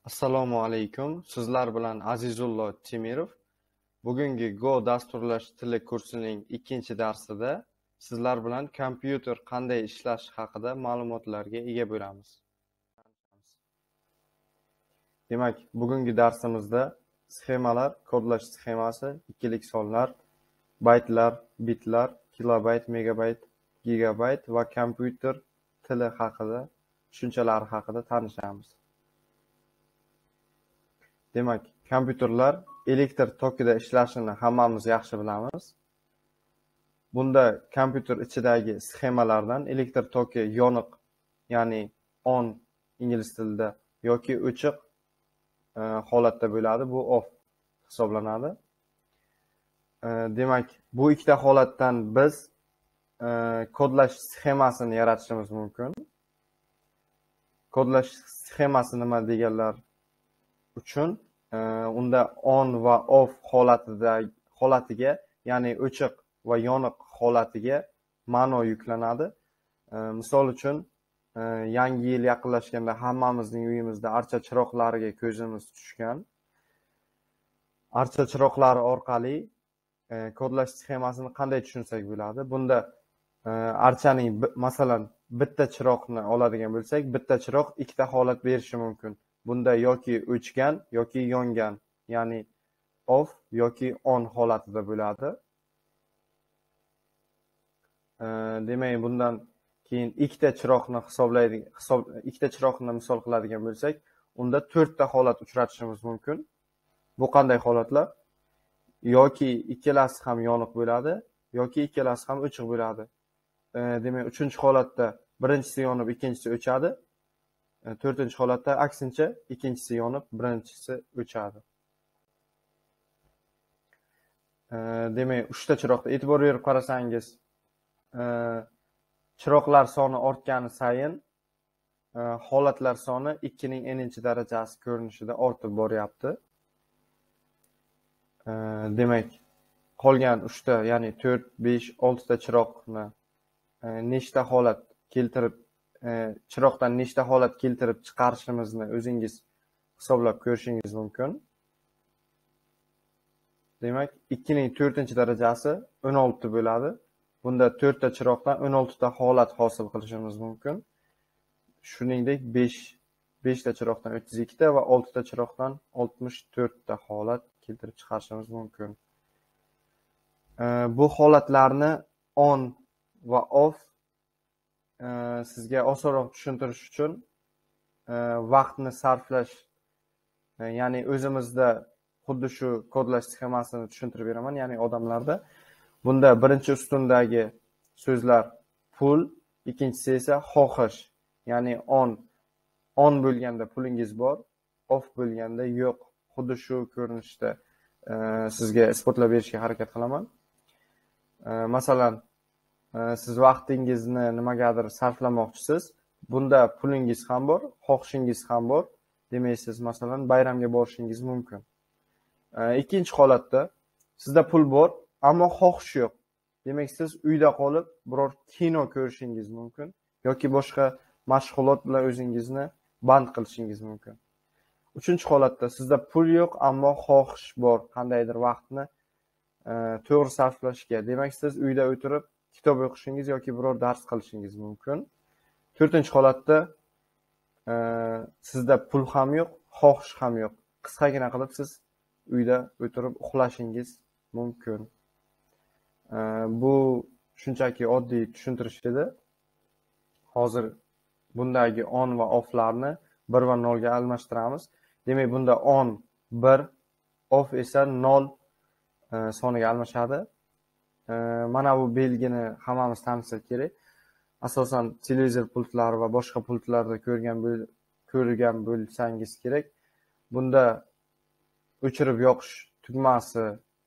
Assalomu alaykum. Sizlar bilan Azizullo Temirov. Bugungi Go dasturlash tili kursining ikkinchi darsida sizlar bilan kompyuter qanday ishlashi haqida ma'lumotlarga ega bo'lamiz. Demak, bugungi darsimizda sxemalar, kodlash sxemasi, ikkilik sonlar, baytlar, bitlar, kilobayt, megabayt, gigabayt va kompyuter tili haqida, tushunchalari haqida tanishamiz. Demak, kompyuterlar elektr tokida ishlashini hammamiz yaxshi bilamiz. Bunda kompyuter ichidagi sxemalardan elektr toki yoniq, ya'ni on ingliz tilida yoki o'chiq holatda bo'ladi. Bu off hisoblanadi. Demak, bu ikkita holatdan biz kodlash sxemasini yaratishimiz mumkin. Kodlash sxemasi nima deganlar uchun unda on va off holatiga, ya'ni o'chiq va yoniq holatiga ma'no yuklanadi. Misol uchun, yangi yil yaqinlashganda hammamizning uyimizda archa chiroqlariga ko'zimiz tushgan. Archa chiroqlari orqali kodlash sxemasini qanday tushunsak bo'ladi? Bunda archaning masalan bitta chiroqni oladigan bo'lsak, bitta chiroq ikkita holat berishi mumkin. Bunda yoki o'chgan yoki yongan, ya'ni off yoki on holatida bo'ladi. Demak, bundan keyin ikkita chiroqni misol qiladigan bo'lsak, unda 4 ta holat uchratishimiz mumkin. Bu qanday holatlar? Yoki ikkalasi ham yoniq bo'ladi, yoki ikkalasi ham o'chiq bo'ladi. Demak, 3-holatda birinchisi yonib, ikkinchisi o'chadi. 4-holatda aksincha, ikkinchisi yonib, birinchisi o'chadi. Demak, 3 ta chiroqda e'tibor berib qarasangiz, chiroqlar soni ortgani sayin holatlar soni 2 ning n-chi darajasi ko'rinishida ortib boryapti. Demak, qolgan 3 ta, ya'ni 4, 5, 6 ta chiroqni nechta holat keltirib chiroqdan nechta holat keltirib chiqarishimizni o'zingiz hisoblab ko'rishingiz mumkin. Demak, 2 ning 4-chi darajasi 16 bo'ladi. Bunda 4 ta chiroqdan 16 ta holat hosil qilishimiz mumkin. Shuningdek, 5 ta chiroqdan 32 ta va 6 ta chiroqdan 64 ta holat keltirib chiqarishimiz mumkin. Bu holatlarni on va off sizga osonroq tushuntirish uchun vaqtni sarflash, ya'ni o'zimizda xuddi shu kodlash sxemasini tushuntirib beraman, ya'ni odamlarda. Bunda birinchi ustundagi so'zlar pul, ikkinchisi esa xohish, ya'ni on bo'lganda pulingiz bor, off bo'lganda yo'q. Xuddi shu ko'rinishda sizga isbotlab berishga harakat qilaman. Masalan, siz vaqtingizni nimagadir sarflamoqchisiz. Bunda pulingiz ham bor, xohishingiz ham bor. Demak, siz masalan bayramga borishingiz mumkin. Ikkinchi holatda sizda pul bor, ammo xohish yo'q. Demak, siz uyda qolib biror kino ko'rishingiz mumkin yoki boshqa mashg'ulot bilan o'zingizni band qilishingiz mumkin. Uchinchi holatda sizda pul yo'q, ammo xohish bor qandaydir vaqtni to'g'ri sarflashga. Demak, siz uyda o'tirib kitob o'qishingiz yoki biror dars qilishingiz mumkin. 4-holatda sizda pul ham yo'q, xohish ham yo'q. Qisqagina qilib siz uyda o'tirib uxlashingiz mumkin. Bu shunchaki oddiy tushuntirish edi. Hozir bundagi on va offlarni 1 va 0 ga almashtiramiz. Demak, bunda on 1, off esa 0 soniga almashadi. Mana bu belgini hammamiz tanishsak kerak. Asosan televizor pultlari va boshqa pultlarda ko'rgan bo'lsangiz kerak. Bunda o'chirib yoqish tugmasi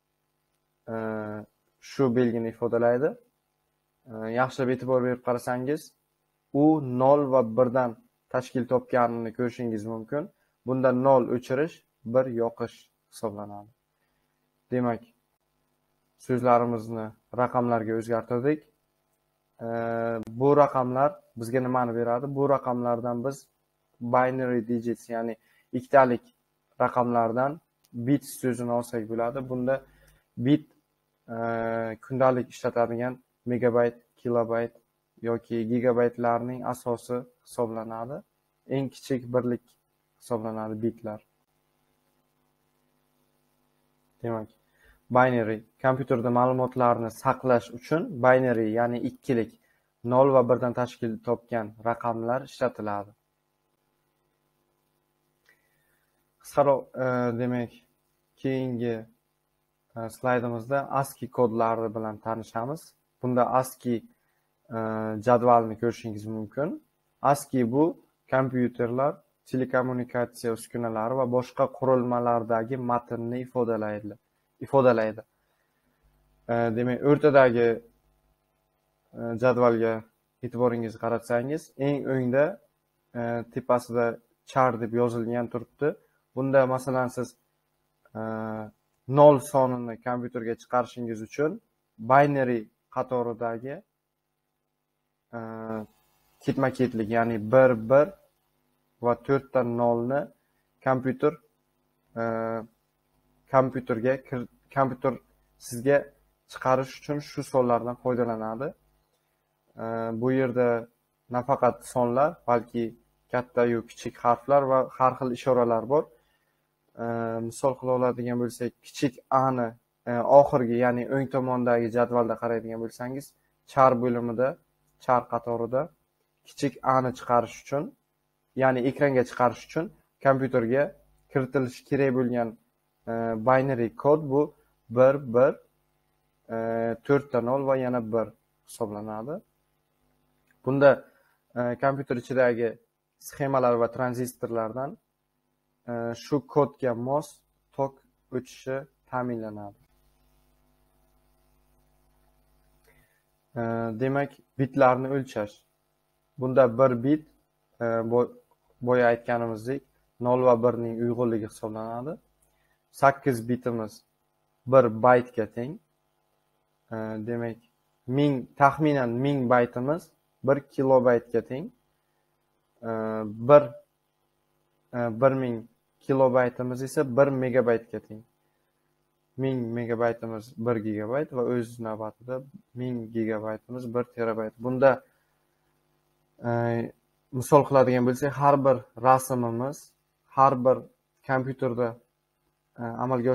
shu belgini ifodalaydi. Yaxshilab e'tibor berib qarasangiz, u 0 va 1 dan tashkil topganini ko'rishingiz mumkin. Bunda 0 o'chirish, 1 yoqish hisoblanadi. Demak, so'zlarimizni raqamlarga o'zgartirdik. Bu raqamlar bizga nimani beradi? Bu raqamlardan biz binary digits, ya'ni ikkitalik raqamlardan bit so'zini olsak bo'ladi. Bunda bit kundalik ishlatadigan megabayt, kilobayt yoki gigabaytlarning asosi hisoblanadi. Eng kichik birlik hisoblanadi bitlar. Demak, binary kompyuterda ma'lumotlarni saqlash uchun binary, ya'ni ikkilik 0 va 1 dan tashkil topgan raqamlar ishlatiladi. Qisqaroq, demak, keyingi slaydimizda ASCII kodlari bilan tanishamiz. Bunda ASCII jadvalni ko'rishingiz mumkin. ASCII bu kompyuterlar, telekommunikatsiya uskunalari va boshqa qurilmalardagi matnni ifodalaydi. Demak, o'rtadagi jadvalga e'tiboringizni qaratsangiz, eng o'ngda tepasida char deb yozilgan turibdi. Bunda masalan siz 0 sonini kompyuterga chiqarishingiz uchun binary qatoridagi ketma-ketlik, ya'ni 1 1 va 4 ta 0 ni kompyuter sizga chiqarish uchun shu sonlardan foydalanadi. Bu yerda nafaqat sonlar, balki katta yu kichik harflar va har xil ishoralar bor. Misol qila oladigan bo'lsak, kichik a ni oxirgi, ya'ni o'ng tomondagi jadvalda qaraydigan bo'lsangiz, char bo'limida, char qatorida kichik a ni chiqarish uchun, ya'ni ekranga chiqarish uchun kompyuterga kiritilishi kerak bo'lgan binary kod bu 1 1 4 ta 0 va yana 1 hisoblanadi. Bunda kompyuter ichidagi sxemalar va tranzistorlardan shu kodga mos tok o'tishi ta'minlanadi. Demak, bitlarni o'lchash. Bunda 1 bit boya aytganimizdek 0 va 1 ning uyg'unligi hisoblanadi. 8 bitimiz 1 baytga teng. Demak, taxminan 1000 baytimiz 1 kilobaytga teng. 1000 kilobaytimiz esa 1 megabaytga teng. 1000 megabaytimiz 1 gigabayt va o'z navbatida 1000 gigabaytimiz 1 terabayt. Bunda misol qiladigan bo'lsak, har bir rasmimiz, har bir kompyuterda amalga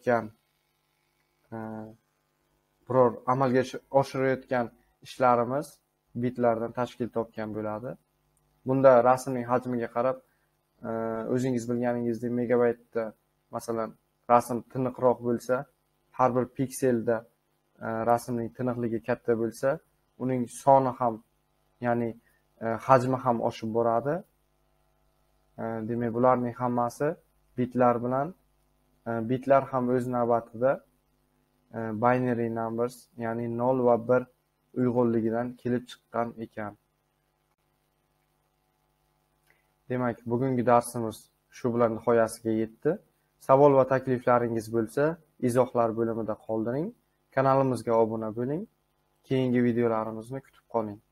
oshirayotgan ishlarimiz bitlardan tashkil topgan bo'ladi. Bunda rasmning hajmiga qarab, o'zingiz bilganingizdek megabaytda masalan rasm tiniqroq bo'lsa, har bir pikselda rasmning tiniqligi katta bo'lsa, uning soni ham, ya'ni hajmi ham oshib boradi. Demak, bularning hammasi bitlar bilan, bitlar ham o'z navbatida binary numbers, ya'ni 0 va 1 uyg'unligidan kelib chiqqan ekan. Demak, bugungi darsimiz shu bilan nihoyasiga yetdi. Savol va takliflaringiz bo'lsa, izohlar bo'limida qoldiring. Kanalimizga obuna bo'ling. Keyingi videolarimizni kutib qoling.